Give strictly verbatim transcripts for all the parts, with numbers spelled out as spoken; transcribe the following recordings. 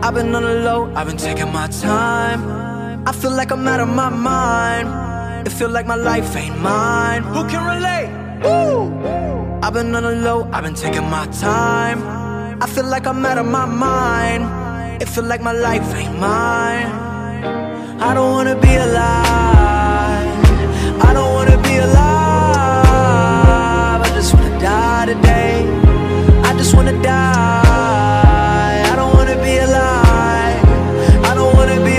I've been on the low, I've been taking my time. I feel like I'm out of my mind. It feel like my life ain't mine. Who can relate? Woo! I've been on the low, I've been taking my time. I feel like I'm out of my mind. It feel like my life ain't mine. I don't wanna be alive. I don't wanna be alive. I just wanna die today. I just wanna die. I don't wanna be alive. I don't wanna be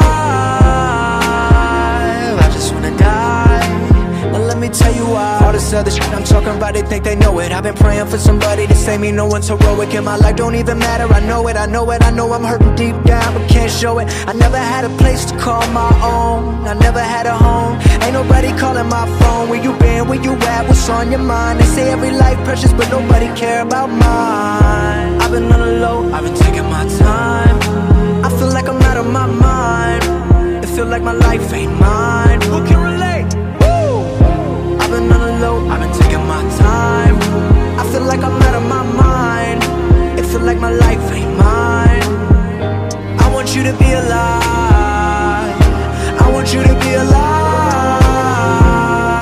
alive. I just wanna die. Now let me tell you why. All this other shit I'm talking about, they think they know it. I've been praying for somebody to save me. No one's heroic in my life, don't even matter. I know it, I know it, I know I'm hurting deep down, but can't show it. I never had a place to call my own. I never had a home. Ain't nobody calling my phone. Where you been, where you at, what's on your mind? They say every life precious, but nobody care about mine. I've been on the low, I've been taking my time. I feel like I'm out of my mind. It feel like my life ain't mine. Who can relate? Woo! I've been on the low, I've been taking my time. I feel like I'm out of my mind. It feel like my life ain't mine. I want you to be alive. I want you to be alive.